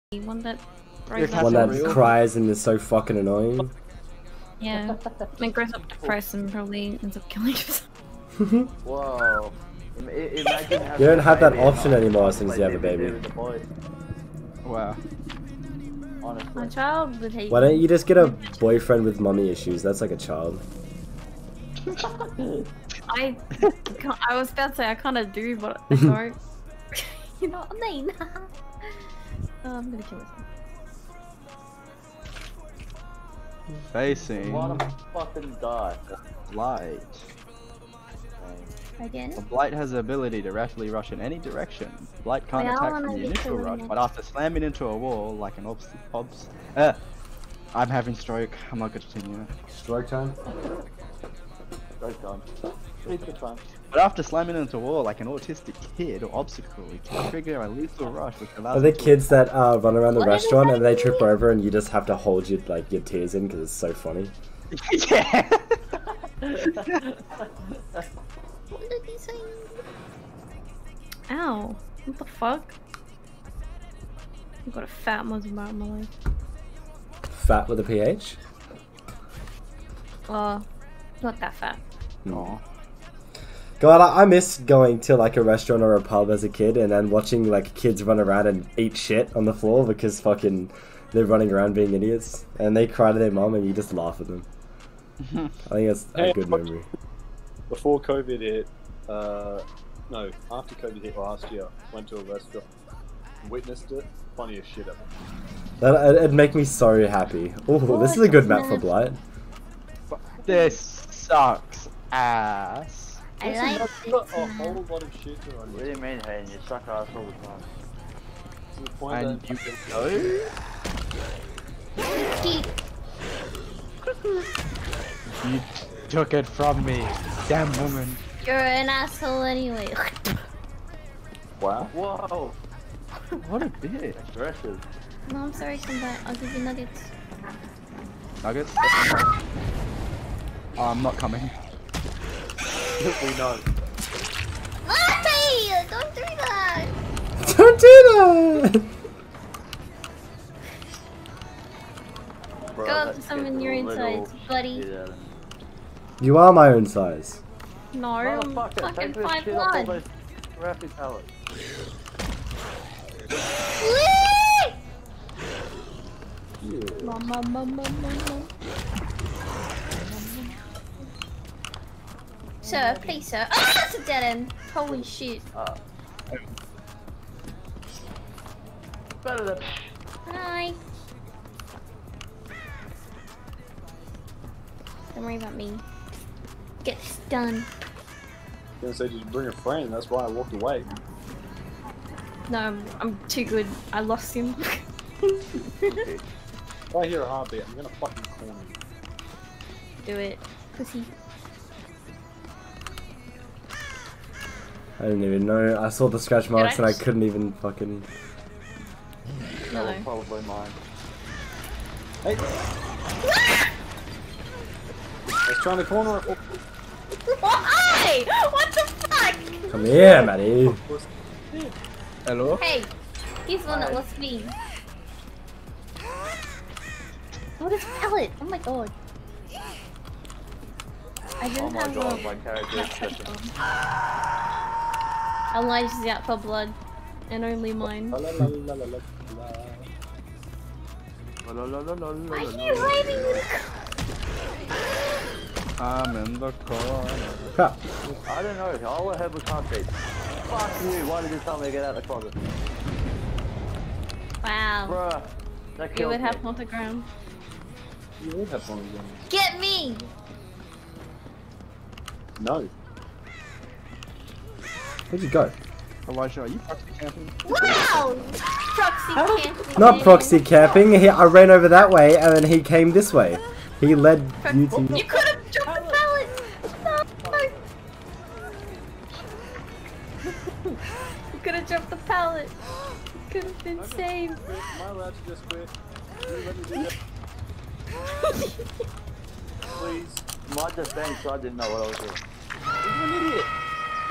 One that One that cries and is so fucking annoying. Yeah, and grows up depressed and probably ends up killing himself. Whoa. Imagine You don't have that option anymore since you have a baby. Wow. Honestly. My child would hate Why don't you just get a boyfriend with mommy issues? That's like a child. I was about to say I kind of do, but I don't. You know what I mean? I'm gonna kill myself. Facing What a fucking die. Blight. Again? The Blight has the ability to rapidly rush in any direction. Blight can't Wait, I attack wanna from the be initial killing rush, it. but after slamming into a wall like an I'm having stroke. I'm not going to continue. Strike time? Strike time. It's good fun. But after slamming into a wall like an autistic kid or obstacle, it can trigger a lethal rush which allows Are the it to kids that run around the What is restaurant that and they trip mean? over and you just have to hold your your tears in because it's so funny? Yeah! What did he say? Ow! What the fuck? I've got a fat mother about my life. Fat with a PH? Not that fat. Aw. God, I miss going to like a restaurant or a pub as a kid and then watching like kids run around and eat shit on the floor because fucking they're running around being idiots and they cry to their mom and you just laugh at them. I think that's a good memory. Before COVID hit, no, after COVID hit last year, went to a restaurant, witnessed it, funny as shit ever. It'd make me so happy. Oh, this is a good map for Blight. This sucks ass. I Listen, like I've got a whole lot of shit to run What do you mean, Hayden? You suck ass all the time. to the point And that you know? You took it from me, damn woman. You're an asshole anyway. wow. Whoa! What a bitch. Aggressive. No, I'm sorry, come back. I'll give you nuggets. Nuggets? Oh, I'm not coming. We know. Hey! Don't do that! Don't do that! Bro, Go up that to some kid's in your a little insides, buddy. shit out of me. You are my own size. No, I'm Motherfucker, fucking take this shit off all 5'1". those crappy pallets. Sir, please, sir. Ah, that's a dead end. Holy shit. Better than. Hi. Don't worry about me. Get this done. I was gonna say, did you bring a friend? That's why I walked away. No, I'm too good. I lost him. If I hear a heartbeat, I'm gonna fucking corner you. Do it, pussy. I didn't even know. I saw the scratch marks and I just- couldn't even fucking... That was No. probably mine. Hey! I was trying to corner it. Why? What the fuck? Come here, Maddie. Hello? Hey, he's the one that lost me. What is pellet? Oh my god. I Oh didn't my have god, a... my character is tripping. Elijah's out for blood. And only mine. La, la, la, la, la, la, la. Why are you hiding in the I'm in the corner. Crap. I don't know, all I heard was heartbeat. Fuck you, why did you tell me to get out of the closet? Wow. Bruh, that You killed would me. have pentagram. You would have one of them. Get me! No. Where'd you go? Elijah, are you proxy camping? Wow! Proxy camping. Not proxy camping. I ran over that way and then he came this way. He led you to... You could have dropped the pallet! No! You could have dropped the pallet. Could have been saved. Am I allowed to just quit? Can you let me do that? Please. My defense, I didn't know what I was doing. You're an idiot.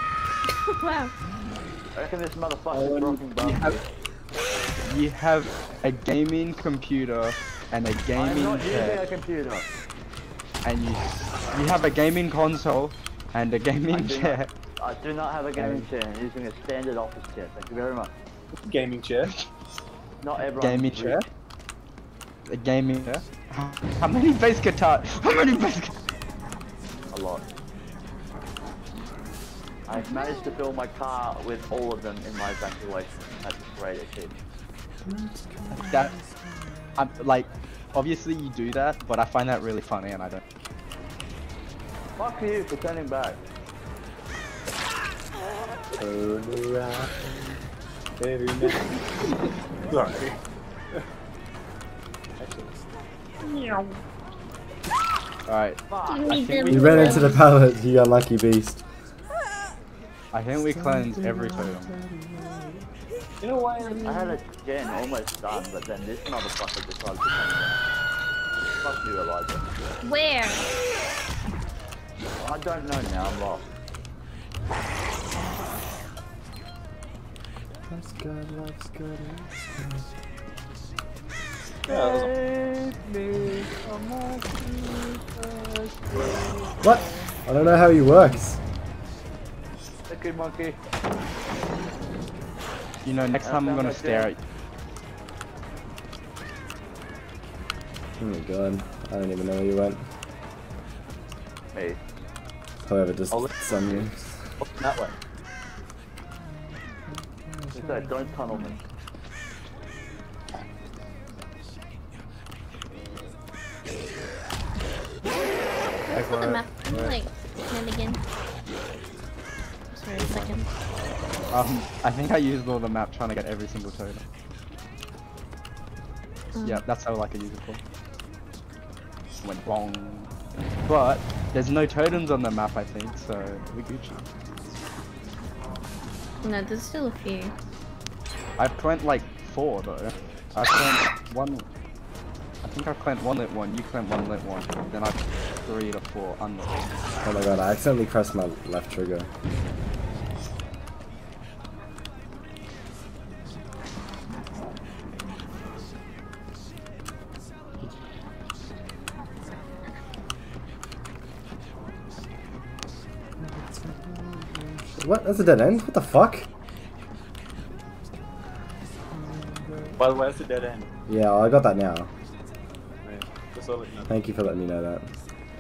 Wow. I reckon this motherfucker's rocking You bum. have a gaming computer and a I'm gaming not using chair, a computer. and you have a gaming console and a gaming chair. I do not have a gaming chair. I'm using a standard office chair. Thank you very much. Gaming chair. Not everyone. Gaming chair. A gaming chair. How many bass guitars? How many bass guitars? A lot. I've managed to fill my car with all of them in my evacuation. That's a great achievement. That, I'm like, obviously you do that, but I find that really funny, and I don't. Fuck you for turning back. Turn around. Every night. Sorry. Alright, You ran into the pallet, you unlucky beast. I think we cleansed every totem. In a way, I had a gen almost done, but then this motherfucker decided to turn around. Fuck you, Elijah. Where? I don't know now, I'm lost. Let's go, let's go, What? I don't know how he works. Okay, monkey. You know, next time I'm gonna stare at you. Oh my god, I don't even know where you went. Me. However, just some you. that way. He said, don't tunnel me. Where's the map? Can you, like, hand again? Sorry, a second. I think I used all the map trying to get every single totem. Yeah, that's how like I use it for. Went wrong. But there's no totems on the map, I think, so we Gucci. No, there's still a few. I've claimed like 4 though. I've claimed 1. I think I've claimed 1 lit 1, you claimed 1 lit 1. Then I've 3 to 4 unlit. Oh my god, I accidentally pressed my left trigger. What? That's a dead end? What the fuck? By the way, that's a dead end. Yeah, I got that now. Man, just so that you know. Thank you for letting me know that.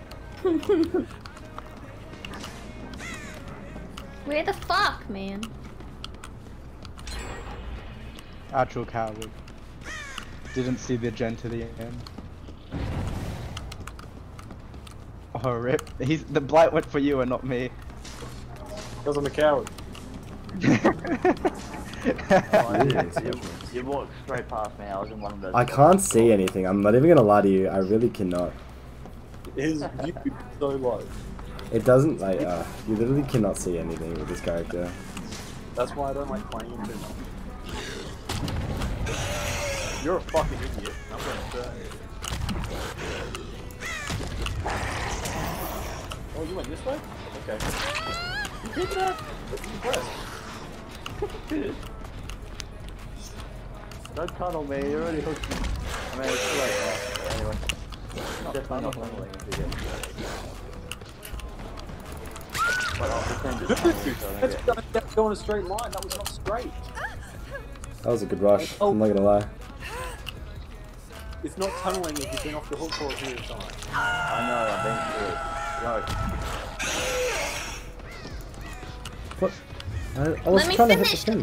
Where the fuck, man? Actual coward. Didn't see the gen to the end. Oh rip. The blight went for you and not me. Because I'm a coward. You walked straight past me, I was in one of those. I can't see anything. I'm not even gonna lie to you. I really cannot. His view is so low. It doesn't like you literally cannot see anything with this character. That's why I don't like playing him too much. You're a fucking idiot. I'm gonna say. Oh, you went this way? Okay. You did that? That's impressed. Don't tunnel me, you already hooked me. I mean, it's too late now. Anyway. Definitely not tunneling if you get. But I'll pretend it's tunneling so I don't get. That's going a straight line. That was not straight. That was a good rush. I'm not gonna lie. It's not tunneling if you've been off the hook for a period of time. I know, I've been through it. No. What? I was Let me trying to hit finish. the thing.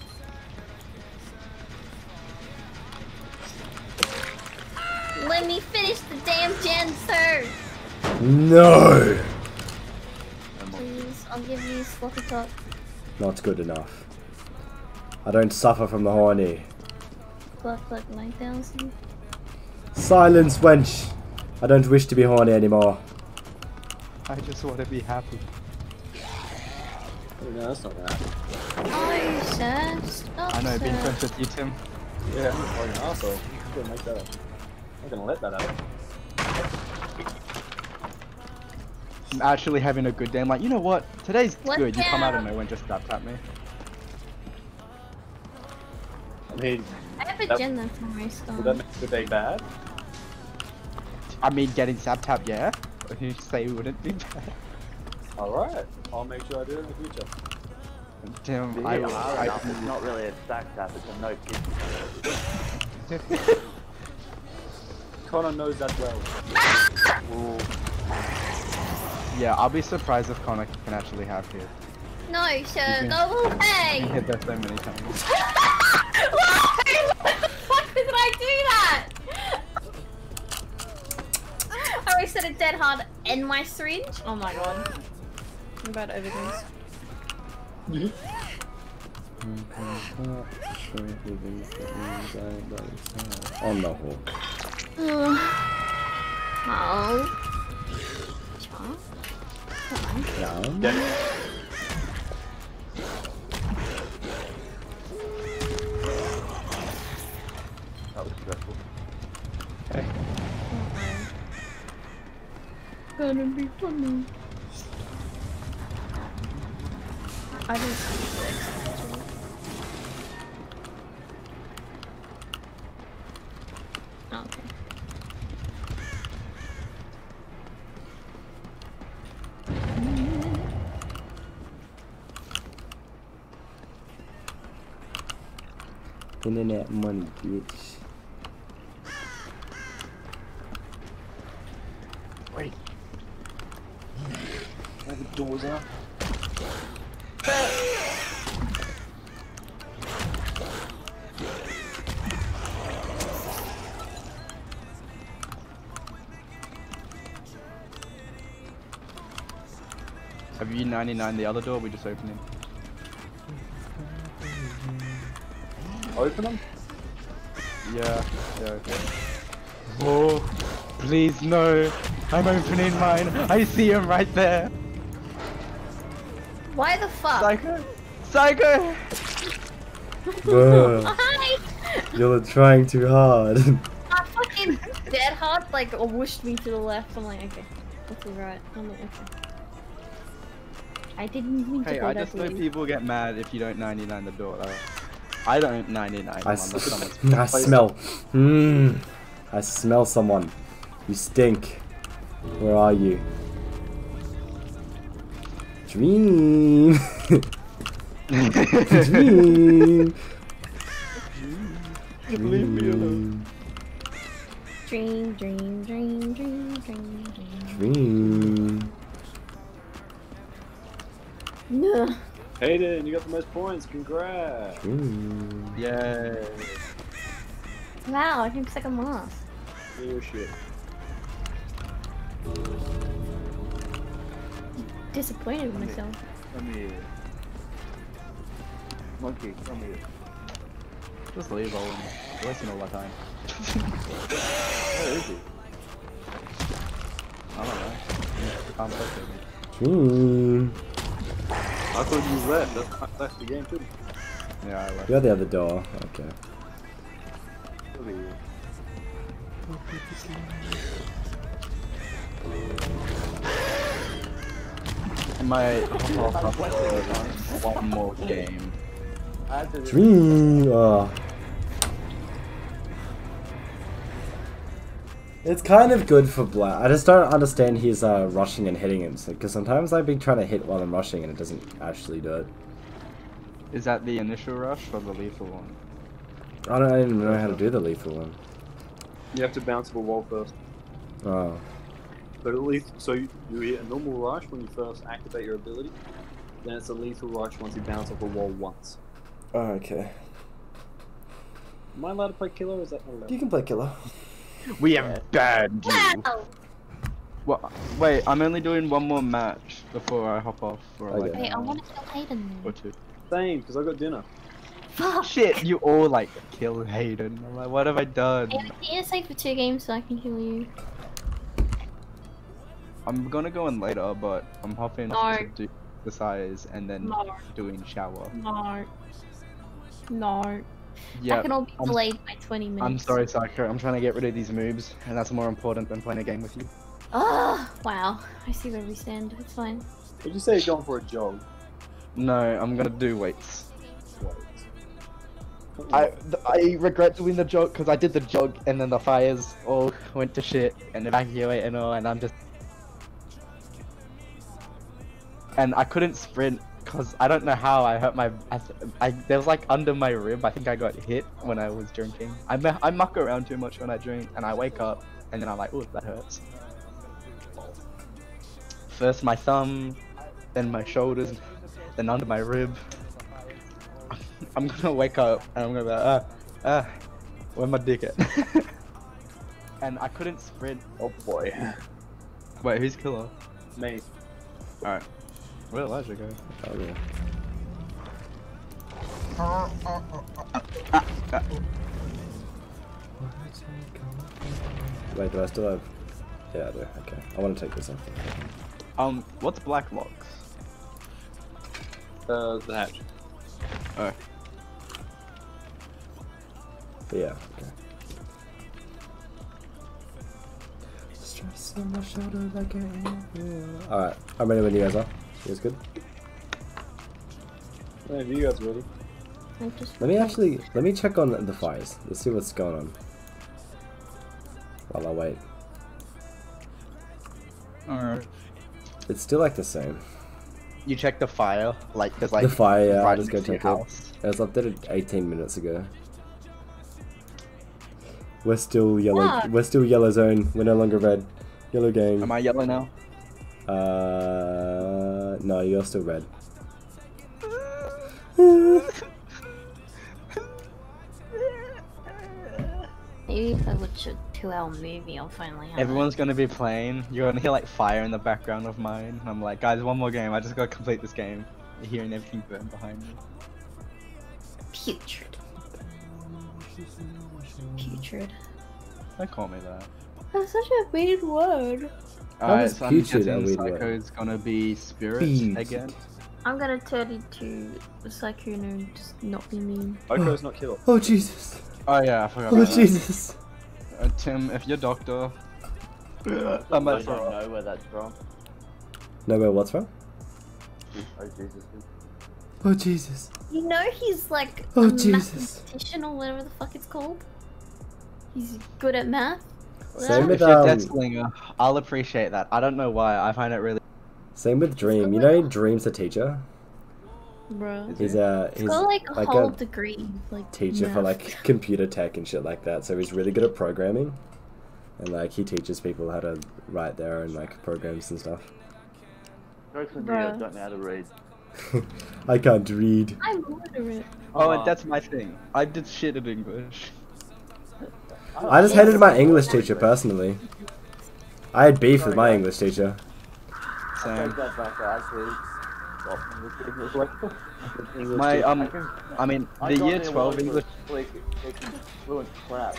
Let me finish the damn gen, sir! No! Please, I'll give you sloppy top. Not good enough. I don't suffer from the horny. Black 9000. Silence, wench! I don't wish to be horny anymore. I just want to be happy. Oh, no, that's not that. Oh, sir. Stop, I know, being sir. friends with you, Tim. Yeah, I'm a fucking arsehole. I'm gonna make that up. I'm gonna let that happen. I'm actually having a good day. I'm like, you know what? Today's What's good. You come out of that? nowhere and just tap me. I mean, I Never That- gen them from race Would that make the day bad? I mean, getting Zap Tap, yeah? You say it wouldn't be bad. Alright, I'll make sure I do it in the future. Damn, You hit hard enough, it's not really a stack tap, it's a no kick. Connor knows that well. Yeah, I'll be surprised if Connor can actually have hit. No, sure, been- go He away! hit that so many times. Why? What the fuck did I do that? I always said it dead hard in my syringe. Oh my god. I'm about to overdose. Oh no. Oh. Chomp. Come on. Yeah. That was stressful. Gonna be funny. I didn't see the extra. Okay. Internet money, bitch. Wait. Where the doors are? Have you 99 the other door? We just opened it. Open them? Yeah, okay. Oh, please no. I'm opening mine. I see him right there. Why the fuck? Psycho! Psycho! Bruh, Hi! you're trying too hard. I fucking dead hard like whooshed me to the left. I'm like, okay. That's right. I'm like, okay. I didn't mean to Hey, go I that just know way. people get mad if you don't 99 the door. I don't 99 I, unless someone's I smell. I smell someone. You stink. Where are you? Dream. Dream. Leave me alone. Dream, dream, dream, dream, dream, dream. Dream. No. Hayden, you got the most points. Congrats. Dream. Yay. Wow, I think second last. Oh shit. Disappointed with myself. Come here. Monkey, come here. Just leave Owen. Wasting all that time. Where is he? I don't know. I'm frustrated. Dream. I thought you left. That's the game too. Yeah, I left. You're the other door. Okay. Come here. I might hop off for one more game. I had to Dream. Oh. It's kind of good for Black. I just don't understand his rushing and hitting him. Because sometimes I've been trying to hit while I'm rushing and it doesn't actually do it. Is that the initial rush or the lethal one? I don't even know how to do the lethal one. You have to bounce off a wall first. Oh. But at least, so you hit a normal rush when you first activate your ability. Then it's a lethal rush once you bounce off a wall once. Oh, okay. Am I allowed to play killer? Or is that not allowed? You can play killer. We have banned you. Wow! What? Wait, I'm only doing one more match before I hop off for like Okay. Wait, an I hour want to kill Hayden. or two. Same, because I got dinner. Fuck! Shit, you all like kill Hayden. I'm like, what have I done? Hayden, can you stay for 2 games so I can kill you? I'm gonna go in later, but I'm hopping No. to do the size and then No. doing shower. No. No. Yeah, That can all be I'm- delayed by 20 minutes. I'm sorry, Psycho. I'm trying to get rid of these moves, and that's more important than playing a game with you. Oh, wow. I see where we stand. It's fine. Would you say you're going for a jog? No, I'm gonna do weights. Wait. I regret doing the jog because I did the jog and then the fires all went to shit and evacuate and all, and I'm just. And I couldn't sprint because I don't know how I hurt my. There was like under my rib. I think I got hit when I was drinking. I muck around too much when I drink, and I wake up and then I'm like, oh, that hurts. First my thumb, then my shoulders, then under my rib. I'm gonna wake up and I'm gonna be like, where's my dick at? And I couldn't sprint. Oh boy. Wait, who's killer? Me. Alright. Where'd Elijah go? Wait, do I still have? Yeah, I do. Okay, I want to take this off. What's black locks? The hatch. Oh. But yeah. Okay. Stress on my shoulder like a. All right, I'm ready when you guys are. You guys good? Hey, you guys ready? Let me check on the fires. Let's see what's going on. While I wait. Alright. It's still like the same. You check the fire, like, cause like. The fire, yeah, I'll right just go next to check your it. house. It was updated 18 minutes ago. We're still yellow. Ah. We're still yellow zone. We're no longer red. Yellow gang. Am I yellow now? No, you're still red. Maybe if I watch a 2-hour movie, I'll finally have Everyone's gonna be playing. You're gonna hear like fire in the background of mine. And I'm like, guys, one more game. I just gotta complete this game. You're hearing everything burn behind me. Putrid. Putrid. Don't call me that. That's such a weird word. Alright, is so I'm putrid a guessing weird word? Psycho's gonna be spirit Putrid. again. I'm gonna turn into a Psycho and just not be mean. Oko's not killed. Oh Jesus! Oh yeah, I forgot Oh about that. Jesus! Tim, if you're doctor, I I might don't throw up. know where that's from. No, where what's from? Oh Jesus. Oh Jesus! You know he's like Oh, a Jesus. mathematician or whatever the fuck it's called. He's good at math. Same If with you're Death Slinger, I'll appreciate that. I don't know why. I find it really. Same with Dream. You know Dream's the teacher. Bro. He's He's he's got like a like whole a degree. Like teacher for math. like computer tech and shit like that. So he's really good at programming, and like he teaches people how to write their own like programs and stuff. Most of you Bruh. don't know how to read. I can't read. I'm literate. Oh, and that's my thing. I did shit at English. I just hated my English teacher personally. I had beef with my English teacher. Take So that back, I actually stopped with English. my I mean I the got year there 12 once English. with fluent crap.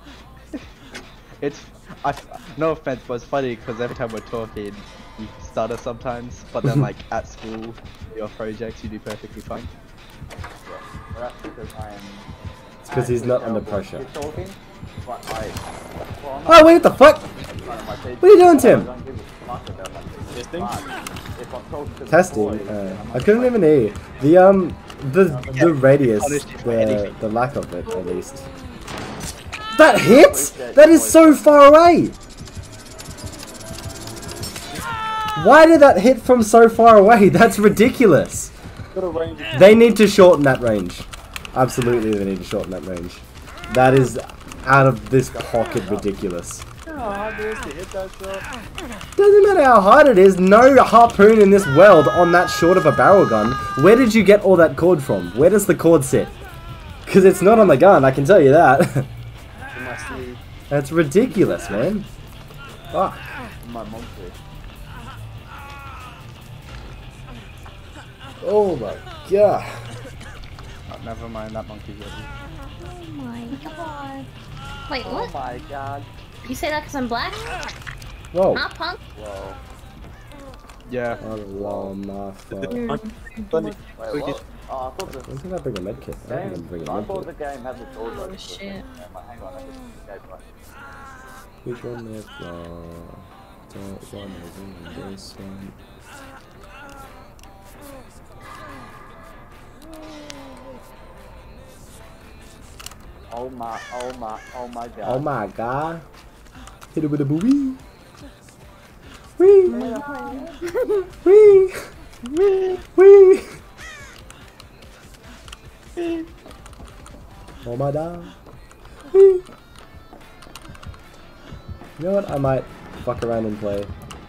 It's no offense, but it's funny because every time we're talking, you stutter sometimes. But then like at school, your projects, you do perfectly fine. Yeah. But that's because I am. It's because he's not under terrible pressure. at talking, but Oh wait, what the fuck? what are you doing, Tim? I don't give a fuck about my teacher. Testing? But if I'm talking to the Testing. boys, then I'm I like, couldn't even hear you. The radius, punished for anything. the lack of it at least. That hit? That is so far away. Why did that hit from so far away? That's ridiculous. Got a range of They need to shorten that range. Absolutely, they need to shorten that range. That is out of this pocket ridiculous. how hard it is to hit that shot. Doesn't matter how hard it is, no harpoon in this world on that short of a barrel gun. Where did you get all that cord from? Where does the cord sit? Because it's not on the gun, I can tell you that. In my sleeve. That's ridiculous, man. Fuck. my monkey. Oh my god. Oh, never mind, that monkey's ready. Oh my god. Wait, Oh what? my god. You say that because I'm black? Whoa. Huh, punk? Whoa. Yeah. Oh my fuck. You're- Funny. Wait, what? Oh, I thought the When did I bring a medkit? I don't even bring a I thought the medkit. game had the door Oh, open. shit. Hang on, I just gave like Which one is don't wanna win this one. Oh my god. Oh my god. Hit it with a wee. Wee. Wee. Wee. Oh my god. Wee. You know what? I might fuck around and play.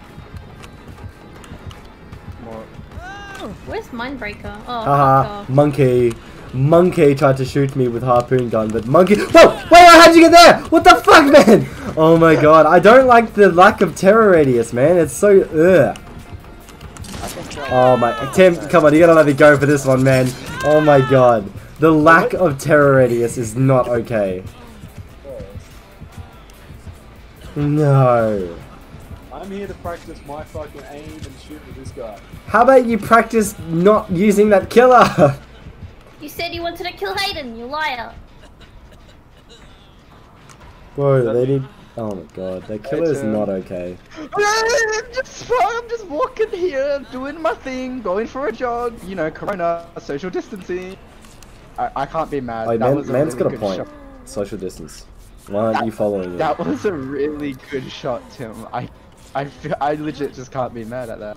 Where's Mindbreaker? Oh, Haha, fuck off. monkey. Monkey tried to shoot me with harpoon gun, but monkey. Whoa! Wait, how'd you get there? What the fuck, man? Oh my god, I don't like the lack of terror radius, man. It's so ugh. Oh my, Tim, come on, you gotta let me go for this one, man. Oh my god, the lack of terror radius is not okay. No. I'm here to practice my fucking aim and shoot with this guy. How about you practice not using that killer? You said you wanted to kill Hayden, you liar. Bro, they need. Oh my god, that killer is not okay. I'm just walking here, doing my thing, going for a jog. You know, Corona, social distancing. I can't be mad. Like, That was man's really got a good point. shot. Social distance. Why aren't you following it? That was a really good shot, Tim. I legit just can't be mad at that.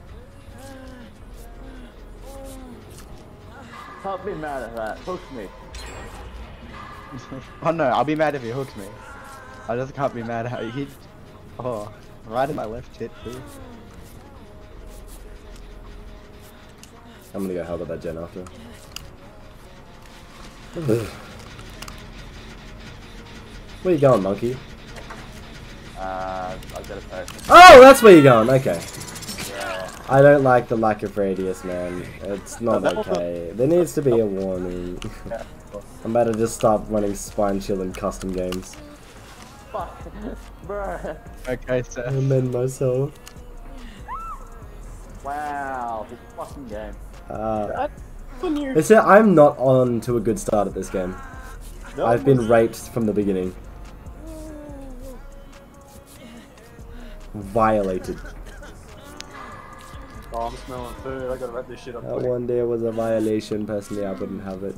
Can't be mad at that. Hook me. Oh no, I'll be mad if he hooks me. I just can't be mad at he. Oh, right in my left tit too. I'm gonna go help with that gen after. Where you going, monkey? I've got a person. Oh, that's where you're going. Okay. Yeah. I don't like the lack of radius, man. It's not that was okay. There needs to be a warning. I'm about to just start running Spine Chill and custom games. Fuck. Bruh. Okay, Seth. Amend myself. Wow. This fucking game. Listen, I'm not on to a good start at this game. No, I've been raped from the beginning. Violated. Oh, I'm smelling food. I gotta wrap this shit up. That quick. one day was a violation. Personally, I wouldn't have it.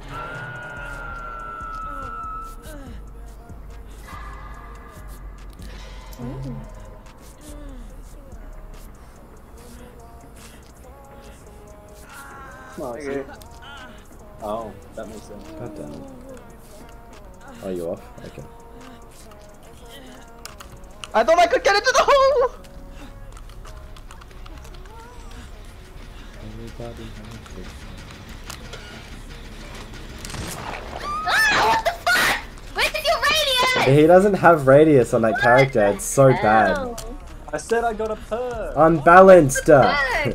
Nice. Okay. Oh, that makes sense. God damn. Are you off? Okay. I thought I could get into the hole. Everybody has it. Ah, what the fuck? Where's your radius? He doesn't have radius on that character. It's so bad. Ow. I said I got a perk. Unbalanced. Perk.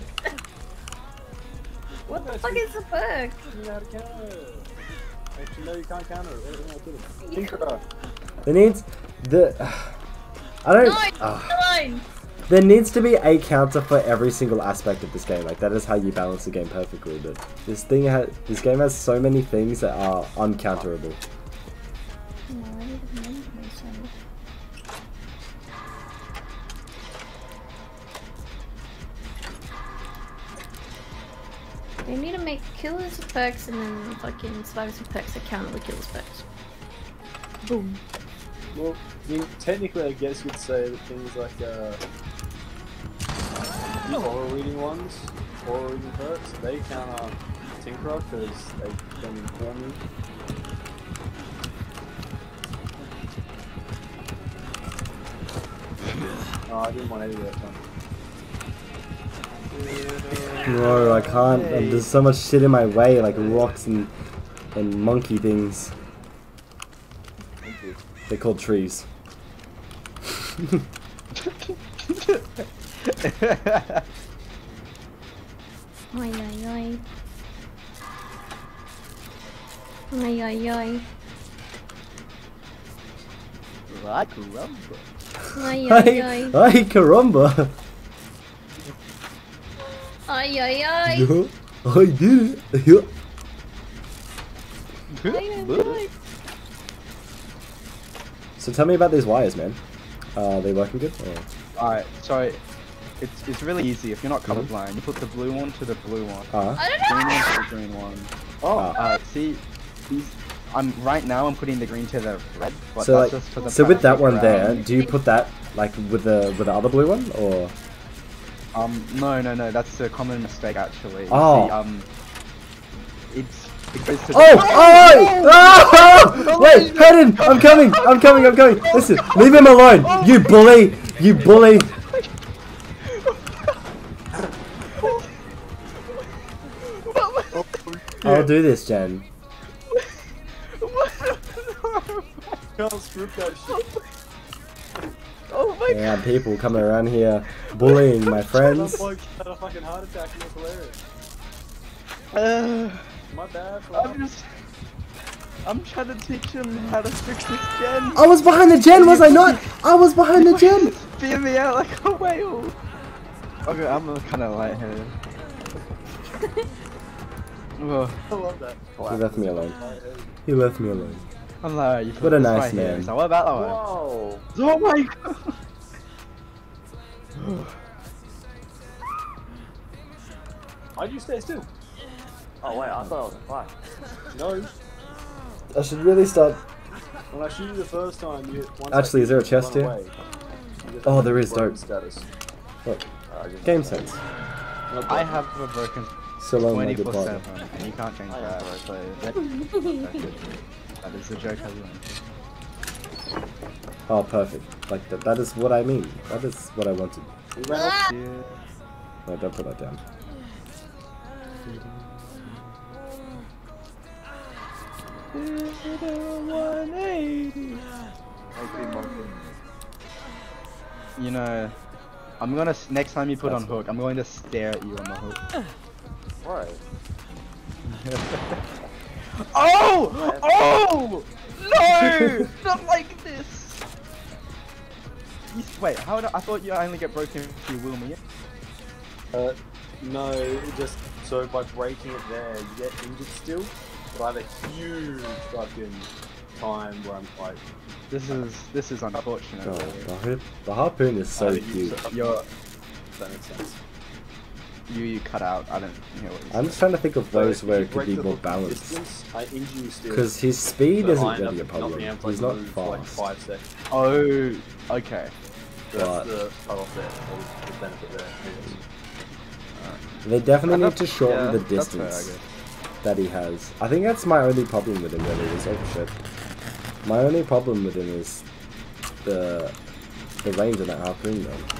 What the fuck is the perk? You know how to counter it. Actually, no, you can't counter it. Wait, no, I didn't. Tinkerer. There needs the. I don't. No, alone. There needs to be a counter for every single aspect of this game. Like that is how you balance the game perfectly. But this game has so many things that are uncounterable. They need to make killers of perks and then fucking survivors of perks that counter the killers perks. Boom. Well, technically, I guess you'd say that things like the aura reading ones, aura reading perks, they counter Tinkerer because they can inform you. Oh, I didn't want any of that fun. No, I can't. There's so much shit in my way, like rocks and monkey things. They're called trees. Ay ay ay. Ay ay ay. Like rumble. Ay ay ay. Ay, caramba! Ay ay ay. Yeah, I did it. Yeah. Ay ay ay. So tell me about these wires, man. Are they working good? Or... Alright, so it's really easy. If you're not colorblind, you put the blue one to the blue one. I don't Green know. one to the green one. Oh, Ah. See, these right now. I'm putting the green to the red. But So that's like, just for the so with that practice one round. there, do you put that like with the other blue one, or? No, that's a common mistake actually. Oh. See, it goes to the Oh! Wait, Hayden! I'm coming! Listen, leave him alone! You bully! You bully! I'll do this, Jen. Can't script that shit. Oh my Yeah, people coming around here bullying my Some friends. bloke had a fucking heart attack and it was hilarious. god. My bad, bro. I'm trying to teach him how to fix this gen. I was behind the gen, was I not? I was behind the gen! Spear me out like a whale. Okay, I'm kind of lightheaded. Oh, I love that. He left me alone. He left me alone. I'm like, you put What a this nice right here. man. So what about that one? Whoa! Oh my god. Why'd you stay still? Oh wait, I thought I was a fight. No. I should really start. When I shoot you the first time, you once Actually, is there a you chest run here? away. You just Oh, there is, broken dope. status. Look, game sense. Not I broken. have a broken So long, my good 24/7, father. and you can't change that. So that is the joke I learned. Oh, perfect. Like that is what I mean. That is what I wanted. You ran off. Yeah. No, don't put that down. You know, I'm gonna next time you put on hook, I'm going to stare at you on the hook. Right. Oh! Oh! No! Not like this! Wait, how do I thought you only get broken if you will me? No, it just so by breaking it there, you get injured still. But I have a huge fucking time where I'm like, This is unfortunate. God, the harpoon is so I think you- cute. You're that makes sense. you cut out. I don't hear what you I'm said. just trying to think of So ways if where you it could break be the more hook balanced. distance, I injure you still. Because his speed So isn't I end really a up problem. not being able to, He's like, not move for, like, fast. 5 seconds. Oh, okay. So But- that's the cutoff there, or the benefit there. They definitely need That's- to shorten yeah, the that's fair, I distance guess. that he has. I think that's my only problem with him really is oh shit. My only problem with him is the range of that harpoon though.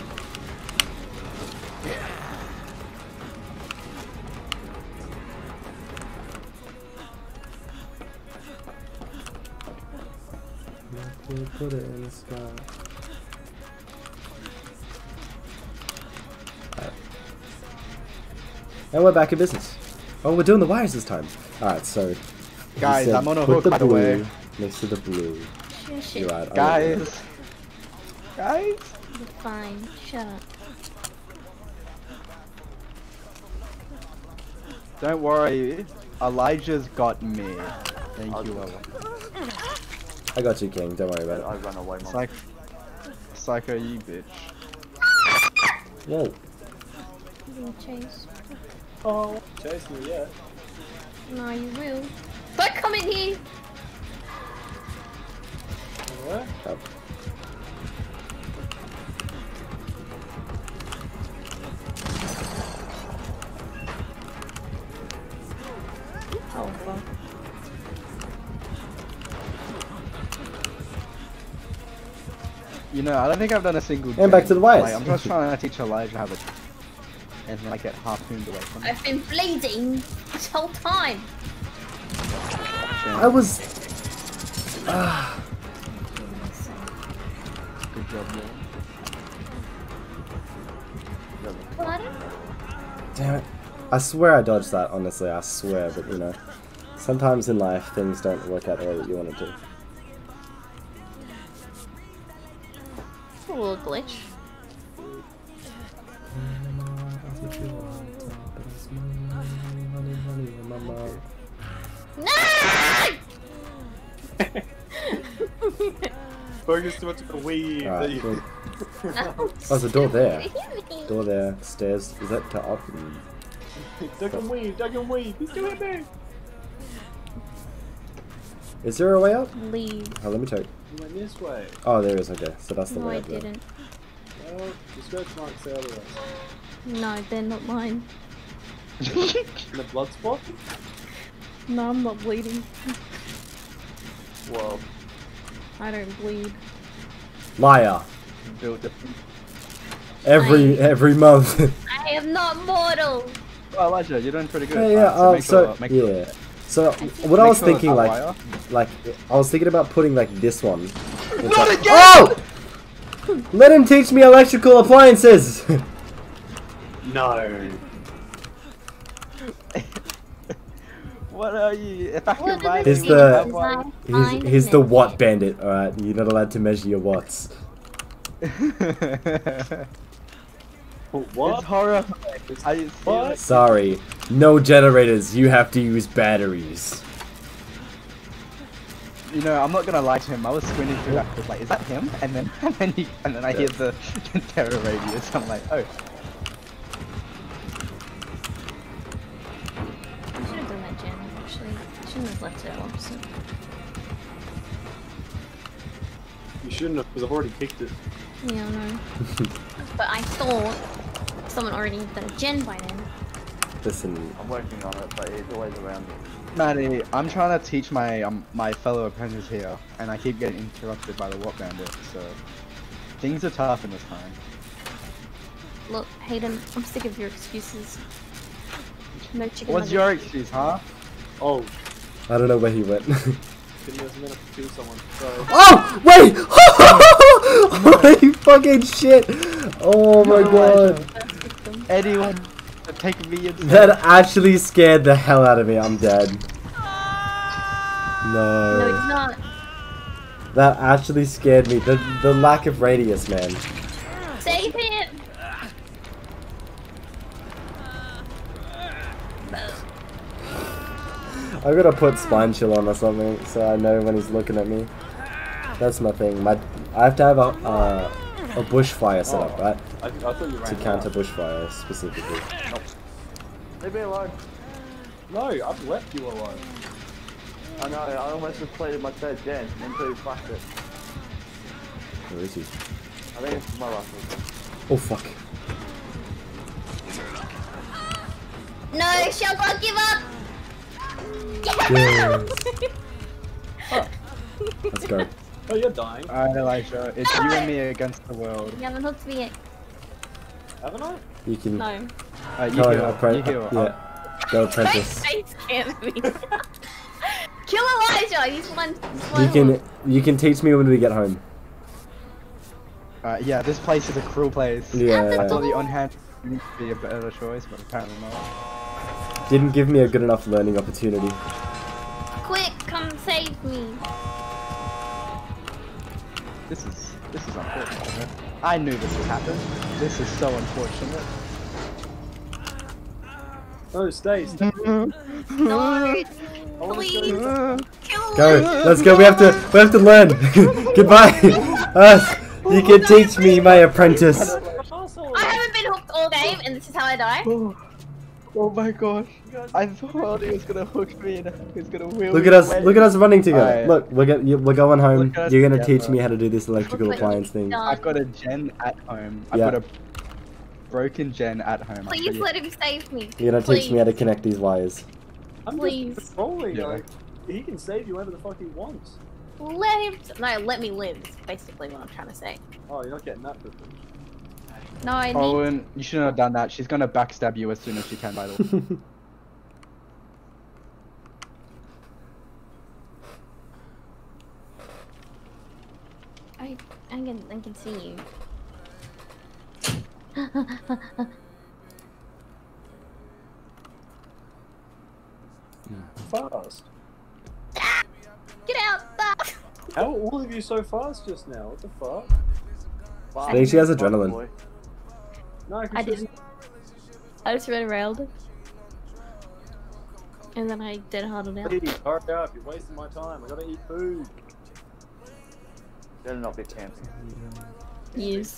Put it in the sky. Alright. And we're back in business. Oh, we're doing the wires this time. Alright, so he Guys, said I'm on a put hook, the by the blue way. next to the blue. Shit, You're right. Guys. Guys. You're fine. Shut up. Don't worry. Elijah's got me. Thank you, Ella. I got you, King. Don't worry about I run away, mom. Psycho, you bitch. it. Whoa. You will chase. Oh, chase me, yeah. No, you will. Don't come in here! Where? Oh. Oh, fuck. You know, I don't think I've done a single. And back game. to the wires. Like, I'm just trying to teach Elijah how to, and then I get harpooned away from him. I've been bleeding this whole time. I was. Good job, man. Pardon? Damn it. I swear I dodged that, honestly. I swear, but you know. Sometimes in life, things don't work out the way that you want it to. A little glitch. No! Focus too much on the weed. Alright, cool. No. Oh, there's a door there. Hit me. Door there, stairs. Is that to up? Duck and weave, he's doing me! Is there a way up? Leave. Oh, let me check. You went this way. Oh, there is. Okay, so that's the No, way I up there. didn't. Well, the skirts might say otherwise. No, they're not mine. In the blood spot? No, I'm not bleeding. Well, I don't bleed. Liar. Build it. Every month. I am not mortal. Oh, Elijah, you're doing pretty good. Yeah, Alright, yeah. make sure- Yeah. So what I was make sure thinking, that like, wire- I was thinking about putting like this one. It's Not like- again! Oh! Let him teach me electrical appliances. No. What are you? If I What can buy He's does this, it the- mean? Design He's the finding watt bandit. All right, you're not allowed to measure your watts. What? It's horrifying. I see What? it. Sorry, no generators. You have to use batteries. You know, I'm not gonna lie to him. I was squinting through that. I was like, is that him? And then, and then I hear the terror radius. I'm like, oh. I should have done that, Jen, actually. I shouldn't have left it opposite. You shouldn't have, because I've already picked it. Yeah, I know. But I thought someone already had done a gen by then. Listen, I'm working on it, but it's always around me. Maddie, I'm trying to teach my my fellow apprentice here, and I keep getting interrupted by the Watt Bandit, so things are tough in this time. Look, Hayden, I'm sick of your excuses. No chicken What's nuggets. your excuse, huh? Oh, I don't know where he went. he was meant to kill someone. Sorry. Oh wait! Holy fucking shit! Oh my god! First victim. Anyone take me in? That actually scared the hell out of me. I'm dead. No, No. it's not. That actually scared me. The lack of radius, man. Save him! I gotta put spine chill on or something so I know when he's looking at me. That's my thing. I have to have a bushfire set up, right? I thought you ran To counter out. bushfire specifically. Leave me alone. No, I've left you alone. I know, I almost completed my third gen until you flashed it. Where is he? I think it's my last one. Oh fuck. No, shall not give up! Yes. Let's go. Oh, you're dying. Alright, Elijah, it's you and me against the world. You haven't hooked me yet. Haven't I? You can No. You go heal, you apprentice. heal. Yeah, go apprentice. Face scared me. Kill Elijah! He's one. You can teach me when we get home. Yeah, this place is a cruel place. I Yeah. thought the on-hand would be a better choice, but apparently not. Didn't give me a good enough learning opportunity. Quick, come save me. This is unfortunate. I knew this would happen. This is so unfortunate. No, stay. No, I wanna please. go. Kill Go, let's go. We have to learn. Goodbye. You can teach me, my apprentice. I haven't been hooked all game, and this is how I die. Oh my gosh. I thought he was gonna hook me and he was gonna wheel Look me at us. away. Look at us running together. Alright. Look, we're going home. Look at us You're gonna teach together. me how to do this electrical Look what appliance you've thing. done. I've got a gen at home. I've Yeah. got a broken gen at home. Please let him save me. You're gonna teach me how to connect these wires. I'm Please. just patrolling. Yeah. Like, he can save you whenever the fuck he wants. Let him. No, let me live. Is basically what I'm trying to say. Oh, you're not getting that privilege. No, I need. Owen, you shouldn't have done that. She's gonna backstab you as soon as she can, by the way. I can see you. Fast. Get out! Ah! How are all of you so fast just now? What the fuck? I think she has adrenaline. Boy. No, I because didn't. I just ran around. And then I did huddle down. Please, hurry up, you're wasting my time. I gotta eat food. Better not be camping. Years.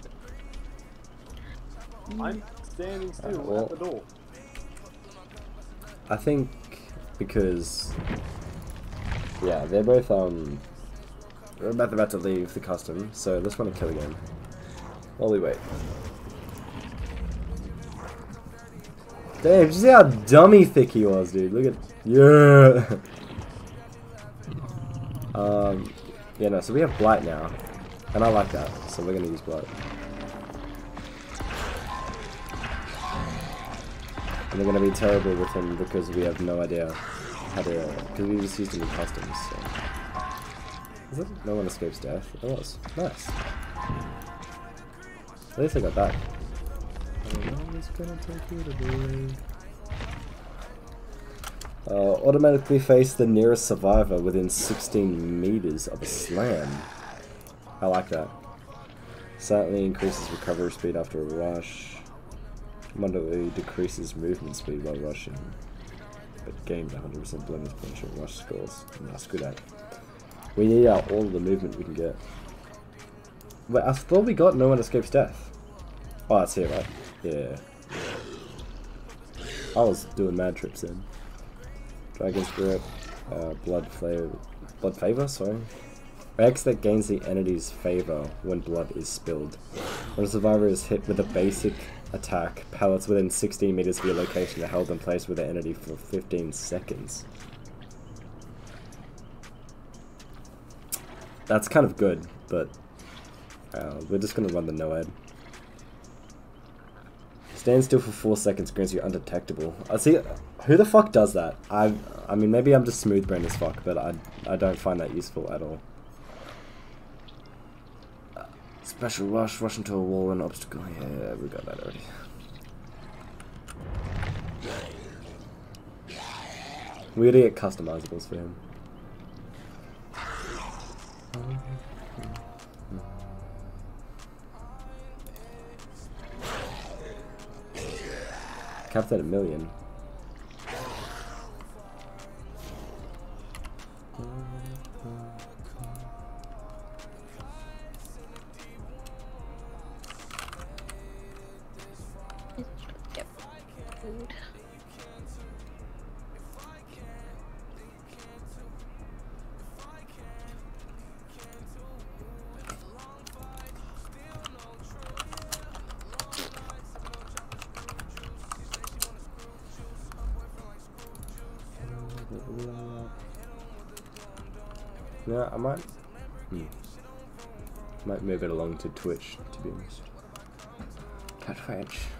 I'm standing still Well. at the door. I think because Yeah, they're both we're about to leave the custom, so let's run a kill again. While we wait. Damn, did you see how dummy thick he was, dude? Look at yeah. Yeah, no. So we have Blight now, and I like that. So we're gonna use Blight. And we're gonna be terrible with him because we have no idea how to. Because we just used him in customs. So. Is it? No one escapes death. It was nice. At least I got that. Automatically face the nearest survivor within 16 meters of a slam. I like that. Slightly increases recovery speed after a rush. Moderately decreases movement speed while rushing. But gains 100% bonus potential rush scores. That's good at. We need out all the movement we can get. Wait, I thought we got No One Escapes Death. Oh, that's here, right? Yeah. I was doing mad trips then. Dragon's Grip, Blood Favor, sorry. X that gains the entity's favor when blood is spilled. When a survivor is hit with a basic attack, pellets within 16 meters of your location are held in place with the entity for 15 seconds. That's kind of good, but we're just gonna run the NOED. Stand still for 4 seconds grants you undetectable. I see. Who the fuck does that? I mean, maybe I'm just smooth brain as fuck, but I don't find that useful at all. Special rush into a wall and obstacle. Yeah, we got that already. We gotta get customizables for him. Capped at 1 million. Yep. Food. Yeah, I might move it along to Twitch, to be honest. Cat French.